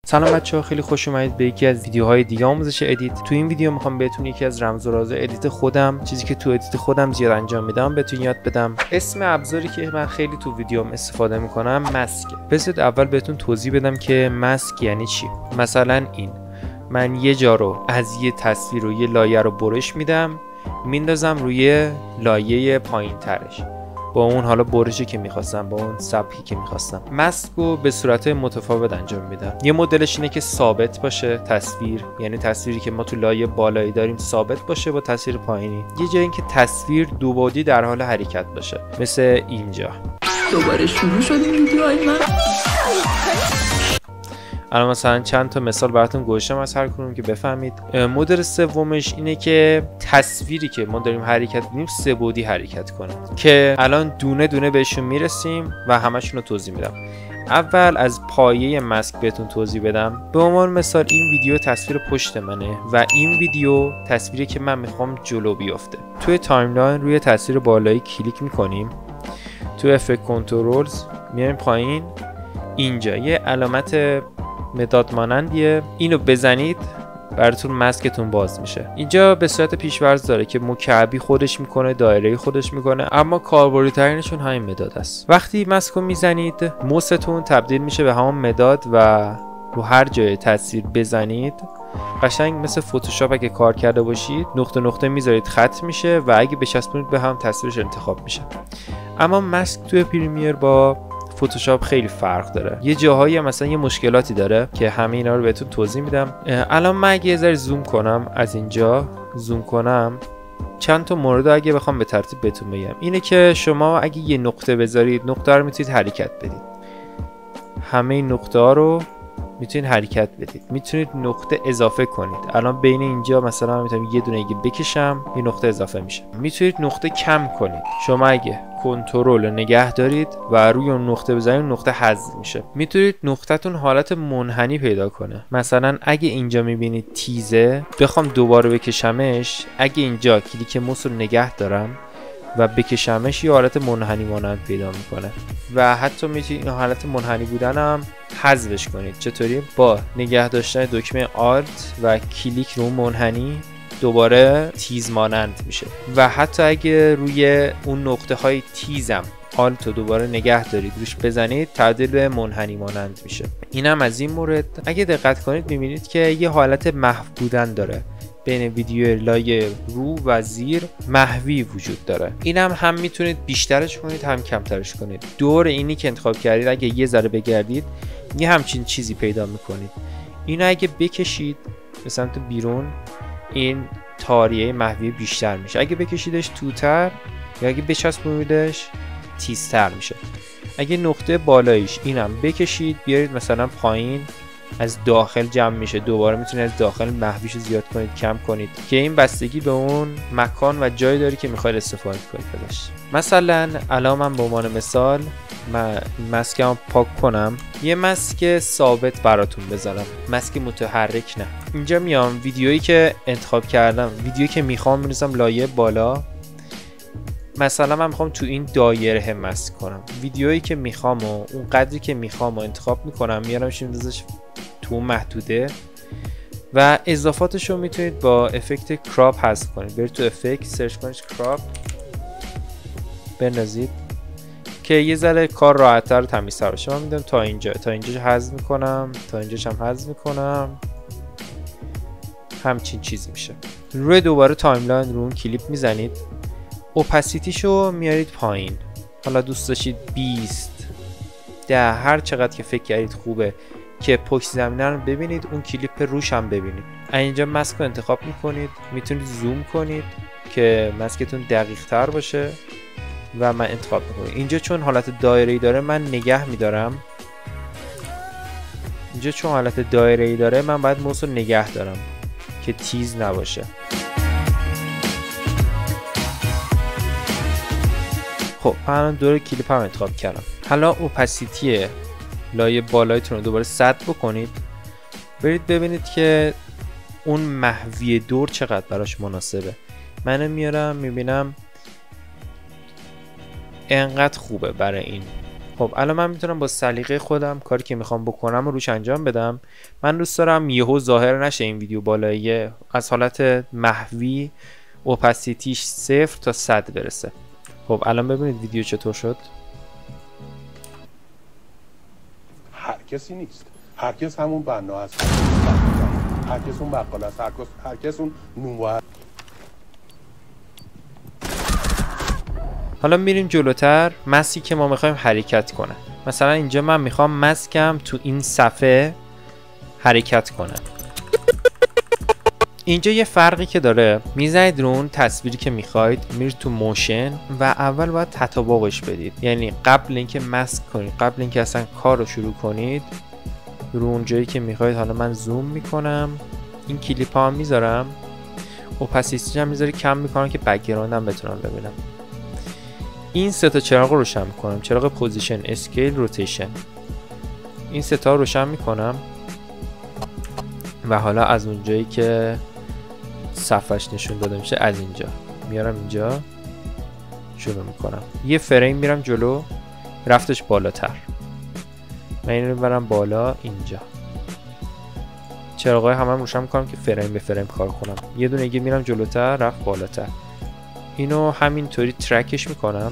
سلام بچه‌ها، خیلی خوش اومدید به یکی از ویدیوهای دیگه آموزش ادیت. تو این ویدیو میخوام بهتون یکی از رمز و راز ادیت خودم، چیزی که تو ادیت خودم زیاد انجام میدم، بهتون یاد بدم. اسم ابزاری که من خیلی تو ویدیوم استفاده میکنم ماسک. بذارید اول بهتون توضیح بدم که ماسک یعنی چی. مثلا من یه جا رو از یه تصویر و یه لایه رو برش میدم، میندازم روی لایه پایین ترش، با اون حالا برشی که میخواستم، با اون سبکی که میخواستم. ماسک رو به صورت متفاوت انجام میدم. یه مدلش اینه که ثابت باشه تصویر، یعنی تصویری که ما تو لایه بالایی داریم ثابت باشه با تصویر پایینی. یه جایی که تصویر دو بعدی در حال حرکت باشه، مثل اینجا. دوباره شروع شد این ویدیوهای من. الان مثلا چند تا مثال براتون گذاشتم از هر کدوم که بفهمید. مدل سومش اینه که تصویری که ما داریم حرکت می‌کنیم سه بعدی حرکت کنه، که الان دونه دونه بهشون میرسیم و همشون رو توضیح میدم. اول از پایه ماسک بهتون توضیح بدم. به عنوان مثال این ویدیو تصویر پشت منه و این ویدیو تصویری که من میخوام جلو بیفته. توی تایملاین روی تصویر بالایی کلیک میکنیم، تو افکت کنترلز میایم پایین، اینجا یه علامت مداد مانندیه، اینو بزنید براتون ماسکتون باز میشه. اینجا به صورت پیش‌ورز داره که مکعبی خودش میکنه، دایره‌ای خودش میکنه، اما کاربردی‌ترینشون همین مداد است. وقتی ماسک رو میزنید موستون تبدیل میشه به همون مداد و رو هر جای تصویر بزنید قشنگ مثل فتوشاپ اگه کار کرده باشید نقطه نقطه میذارید خط میشه و اگه بچسبونید به هم تصویرش انتخاب میشه. اما ماسک توی پریمیر با فتوشاپ خیلی فرق داره. یه جاهایی مثلا یه مشکلاتی داره که همه اینا رو بهتون توضیح میدم. الان من اگه یه ذره زوم کنم، از اینجا زوم کنم، چند تا مورد اگه بخوام به ترتیب بهتون بگم، اینه که شما اگه یه نقطه بذارید، نقطه رو میتونید حرکت بدید. همه این نقطه ها رو میتونید حرکت بدید. میتونید نقطه اضافه کنید. الان بین اینجا مثلا من میتونم یه دونه دیگه بکشم، یه نقطه اضافه میشه. میتونید نقطه کم کنید. شما اگه کنترل نگه دارید و روی اون نقطه بزنید، نقطه حذف میشه. میتونید نقطه‌تون حالت منحنی پیدا کنه. مثلا اگه اینجا میبینید تیزه، بخوام دوباره بکشمش، اگه اینجا کلیک موس رو نگه دارم و بکشمش، یه حالت منحنی مانند پیدا میکنه و حتی میتونید این حالت منحنی بودن هم حذفش کنید. چطوری؟ با نگه داشتن دکمه آلت و کلیک رو منحنی دوباره تیز مانند میشه. و حتی اگه روی اون نقطه های تیزم آلت رو دوباره نگه دارید روش بزنید، تبدیل به منحنی مانند میشه. اینم از این مورد. اگه دقت کنید میبینید که یه حالت محو بودن داره. بین ویدیو لایه رو و زیر محوی وجود داره. اینم هم میتونید بیشترش کنید هم کمترش کنید. دور اینی که انتخاب کردید اگه یه ذره بگردید یه همچین چیزی پیدا میکنید. اینو اگه بکشید به سمت بیرون، این تاریه محوی بیشتر میشه. اگه بکشیدش توتر یا اگه بچسبونیدش تیزتر میشه. اگه نقطه بالاییش اینم بکشید بیارید مثلا پایین، از داخل جمع میشه. دوباره میتونید از داخل محویش رو زیاد کنید، کم کنید، که این بستگی به اون مکان و جایی داره که میخواید استفاده کنید ازش. مثلا الان من به عنوان مثال ماسکم پاک کنم، یه ماسک ثابت براتون بذارم، ماسک متحرک نه. اینجا میام ویدیویی که انتخاب کردم، ویدیویی که میخوام می‌نویسم لایه بالا. مثلا من میخوام تو این دایره ماسک کنم. ویدیویی که میخوام و اون قدری که میخوام انتخاب میکنم، میارمش میذارمش تو محدوده و اضافاتش رو میتونید با افکت کراپ حذف کنید. برید تو افکت سرچ کنید کراپ، بندازید که یه ذره کار راحت‌تر و تمیزتر بشه. من میدم تا اینجا حذف میکنم، تا اینجاش هم حذف میکنم، همچین چیزی میشه. روی دوباره تایملاین رو اون کلیپ میزنید، اوپاسیتیشو میارید پایین. حالا دوست داشتید 20 10 هر چقدر که فکر کردید خوبه که پشت زمینه رو ببینید، اون کلیپ روش هم ببینید. اینجا ماسک رو انتخاب میکنید، میتونید زوم کنید که ماسکتون دقیق تر باشه و من انتخاب میکنم. اینجا چون حالت دایره‌ای داره من نگه میدارم. اینجا چون حالت دایره‌ای داره من باید موس رو نگه دارم که تیز نباشه. خب من دور کلیپ هم انتخاب کردم. حالا اوپاسیتی لایه بالایتون رو دوباره 100 بکنید. برید ببینید که اون محوی دور چقدر براش مناسبه. منو میارم میبینم انقدر خوبه برای این خب الان من میتونم با سلیقه خودم کاری که میخوام بکنم رو روش انجام بدم. من دوست دارم یهو ظاهر نشه این ویدیو بالایی، از حالت محوی اوپاسیتیش 0 تا 100 برسه. خب الان ببینید ویدیو چطور شد. هر کسی نیست، هر کس همون بنا هست، هر کس اون بقال است، هر کس اون نونوار. حالا میریم جلوتر. مسکی که ما میخوایم حرکت کنه، مثلا اینجا من میخوام مسکم تو این صفحه حرکت کنه. اینجا یه فرقی که داره، میزنید رو اون تصویری که میخواید، میرید تو موشن و اول باید تطابقش بدید. یعنی قبل اینکه مسک کنید، قبل اینکه اصلا کار رو شروع کنید، رو اون جایی که میخواید. حالا من زوم میکنم، این کلیپ ها هم میذارم، اوپاسیتی هم میذاری کم میکنم که بک‌گراند هم بتونم ببینم. این سه تا چراغ رو روشن میکنم، چراغ پوزیشن، اسکیل، روتیشن. این سه تا رو روشن میکنم و حالا از اونجایی که صفحش نشون داده میشه، از اینجا میارم اینجا شروع میکنم. یه فریم میرم جلو، رفتش بالاتر. من اینو میبرم بالا اینجا. چراغای همه روشن میکنم که فریم به فریم کار کنم. یه دونه دیگه میرم جلوتر، رفت بالاتر. اینو همینطوری ترکش میکنم.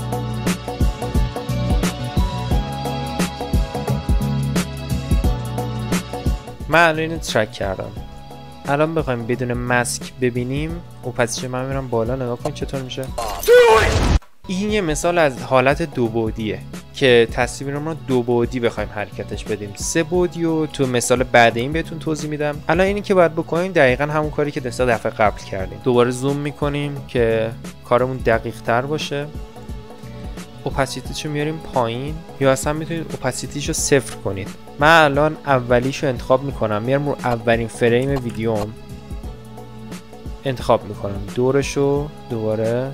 من الان اینو ترک کردم. الان بخوایم بدون مسک ببینیم، اوپاسیتی من میرم بالا، نگاه کن چطور میشه. این یه مثال از حالت دو بعدیه که تصویرمون رو دو بعدی بخوایم حرکتش بدیم. سه بعدی رو تو مثال بعد این بهتون توضیح میدم. الان اینی که باید بکنیم دقیقاً همون کاری که دفعه قبل کردیم. دوباره زوم میکنیم که کارمون دقیق تر باشه. اوپاسیتیشو میاریم پایین، یا اصلا میتونید اوپاسیتیشو صفر کنید. من الان اولیشو انتخاب میکنم، میارم رو اولین فریم ویدیوم انتخاب میکنم، دورشو دوباره.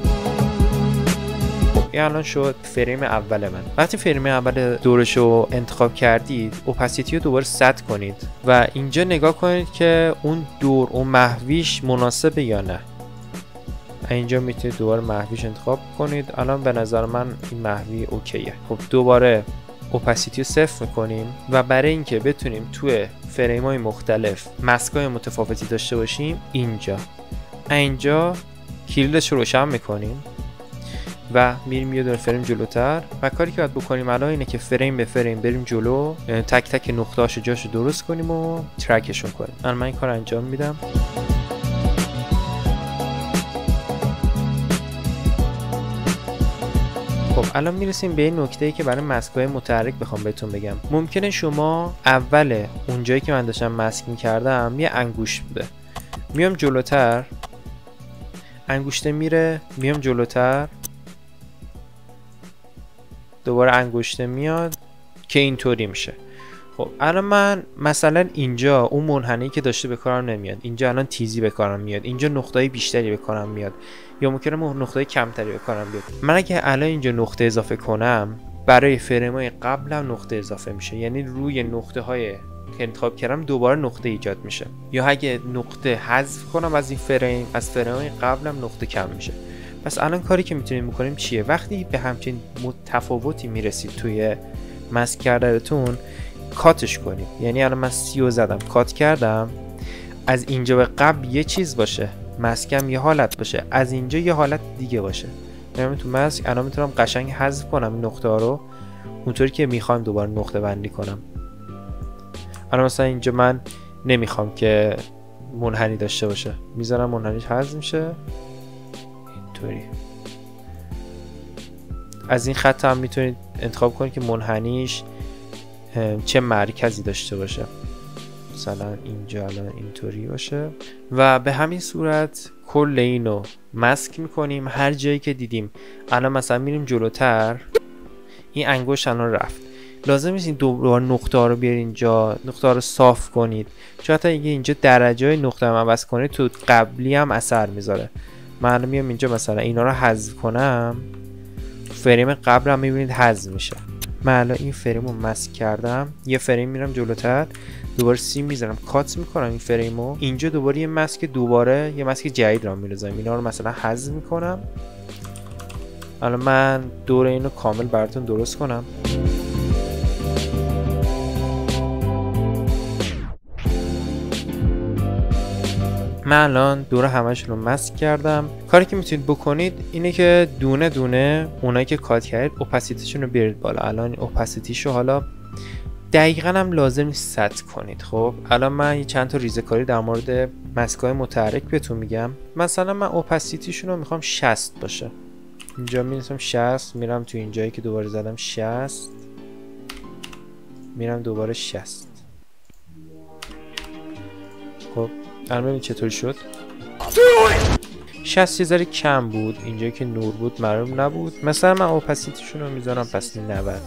این الان شد فریم اول من. وقتی فریم اول دورشو انتخاب کردید، اوپاسیتی رو دوباره 100 کنید و اینجا نگاه کنید که اون دور، اون محویش مناسبه یا نه. اینجا میتونید دوباره محویش انتخاب کنید. الان به نظر من این محوی اوکیه. خب دوباره اوپاسیتی رو صفر میکنیم و برای اینکه بتونیم توی فریم های مختلف مسکای متفاوتی داشته باشیم، اینجا کلیدش رو روشن میکنیم و میریم یه دونه فریم جلوتر و کاری که باید بکنیم الان اینه که فریم به فریم بریم جلو، تک تک نقطه‌هاشو جاشو درست کنیم و ترکشون کنیم. الان من این کار انجام میدم. خب الان میرسیم به این نکته‌ای که برای مسک‌های متحرک بخوام بهتون بگم. ممکنه شما اول اونجایی که من داشتم مسک می‌کردم یه انگشت بوده، میام جلوتر، انگشته میره، میام جلوتر، دوباره انگشته میاد که اینطوری میشه. خب الان من مثلا اینجا اون منحنی که داشته به کارم نمیاد، اینجا الان تیزی به کارم میاد، اینجا نقطه‌های بیشتری به کارم میاد، یا ممکنه نقطه‌های کمتری به کارم بیاد. من اگه الان اینجا نقطه اضافه کنم، برای فرم‌های قبلم نقطه اضافه میشه، یعنی روی نقطه‌های که انتخاب کردم دوباره نقطه ایجاد میشه. یا اگه نقطه حذف کنم از این فریم، از فرم‌های قبلم نقطه کم میشه. پس الان کاری که میتونیم بکنیم چیه؟ وقتی به همچین تفاوتی میرسید توی مسک کردنتون، کاتش کنید. یعنی الان من 30 زدم، کات کردم، از اینجا به قبل یه چیز باشه، مسکم یه حالت باشه، از اینجا یه حالت دیگه باشه. یعنی تو مسک الان میتونم قشنگ حذف کنم این نقطه ها رو اونطوری که میخوام دوباره نقطه بندی کنم. الان مثلا اینجا من نمیخوام که منحنی داشته باشه، میذارم منحنیش حذف میشه اینطوری. از این خط هم میتونید انتخاب کنید که منحنیش چه مرکزی داشته باشه، مثلا اینجا الان اینطوری باشه و به همین صورت کل اینو مسک میکنیم. هر جایی که دیدیم الان مثلا میریم جلوتر، این انگشت الان رفت، لازم نیست این دوباره نقطه ها رو بیارید اینجا، نقطه ها رو صاف کنید، چون حتی اگه اینجا درجه نقطه هم عوض کنید تو قبلی هم اثر میذاره. من الان میام اینجا مثلا اینا رو حذف کنم، فریم قبل هم میبینید حذف میشه. من الان این فریم رو مسک کردم، یه فریم میرم جلوتر، دوباره 30 میذارم، کات میکنم این فریم رو، اینجا دوباره یه مسک جدید رو میرزم، اینا رو مثلا حذف میکنم، الان من دور اینو کامل براتون درست کنم. من الان دور همشون رو ماسک کردم. کاری که میتونید بکنید اینه که دونه دونه اونایی که کات کردید اوپاسیتیشون رو بیارید بالا. الان اوپاسیتیشو حالا دقیقاً هم لازم نیست ست کنید. خب الان من چند تا ریزه‌کاری در مورد ماسک‌های متحرک بهتون میگم. مثلا من اوپاسیتیشون رو میخوام 60 باشه. اینجا می‌نویسم 60، میرم تو این جایی که دوباره زدم 60، میرم دوباره 60. خب الان ببین چطور شد. 60 یه ذره کم بود، اینجا که نور بود معلوم نبود. مثلا من اوپاسیتیشون رو میذارم پس 90.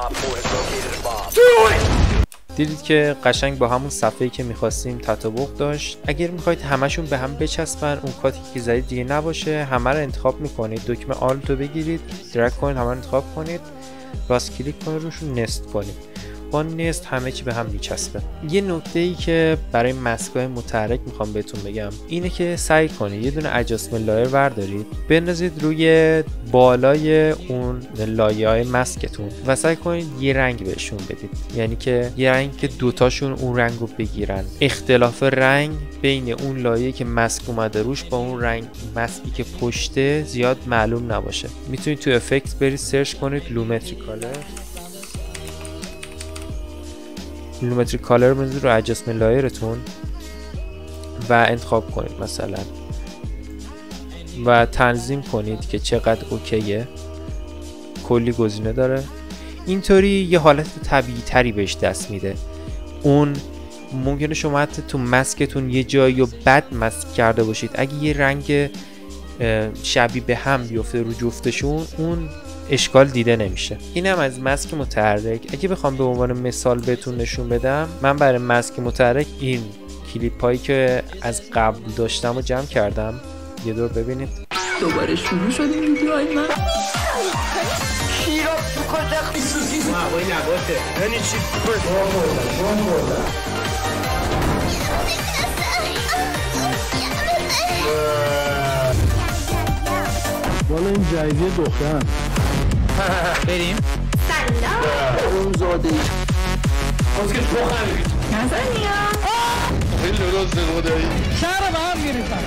دیدید که قشنگ با همون صفحه‌ای که می‌خواستیم تطابق داشت. اگر می‌خواید همشون به هم بچسبن، اون کاتی که زدید دیگه نباشه، همه رو انتخاب می‌کنید. دکمه آلت رو بگیرید، درگ کنید، همه رو انتخاب کنید، راست کلیک کنید روشون نست کنید. با نست همه چی به هم میچسبه. یه نکته‌ای که برای ماسک‌های متحرک میخوام بهتون بگم اینه که سعی کنید یه دونه ادجاستمنت لایر بردارید، بندازید روی بالای اون لایه‌های ماسکتون و سعی کنید یه رنگ بهشون بدید. یعنی که یه رنگ که دوتاشون اون رنگ رو بگیرن. اختلاف رنگ بین اون لایه‌ای که ماسک اومده روش با اون رنگ ماسکی که پشته زیاد معلوم نباشه. میتونید تو افکت برید سرچ کنید لومتری کالر بزنید رو ادجاستمنت لایرتون و انتخاب کنید مثلا و تنظیم کنید که چقدر اوکیه. کلی گزینه داره. اینطوری یه حالت طبیعی تری بهش دست میده. اون ممکنه شما حتی تو ماسکتون یه جایی رو بد ماسک کرده باشید، اگه یه رنگ شبیه به هم بیفته رو جفتشون اون اشکال دیده نمیشه. اینم از ماسک متحرک. اگه بخوام به عنوان مثال بهتون نشون بدم، من برای ماسک متحرک این کلیپ هایی که از قبل داشتم رو جمع کردم. یه دور ببینید. دوباره شروع شد این ویدیوهای من. شیراب تو کجا سوسیس هوای نباته یعنی چی؟ والا این جایزه دخترم. بریم سلام اون زاده ای از که تو خواهی نزنیم خیلی درست خدایی شهر به هم گریفتم.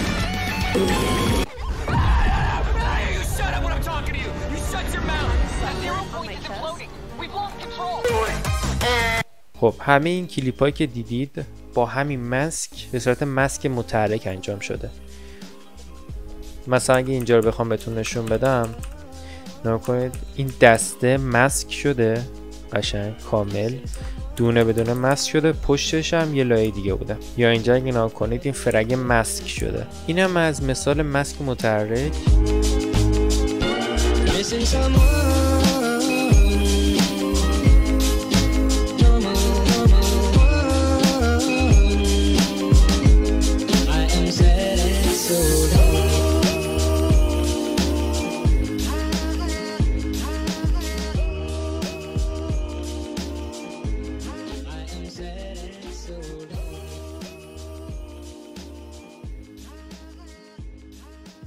خب همه این کلیپ هایی که دیدید با همین ماسک به صورت ماسک متحرک انجام شده. مثلا اگه اینجا رو بخوام بهتون نشون بدم، نگاه کنید این دسته ماسک شده قشنگ کامل، دونه بدونه ماسک شده، پشتش هم یه لایه دیگه بوده. یا اینجا اگه نگاه کنید این فرگ ماسک شده. اینم از مثال ماسک متحرک.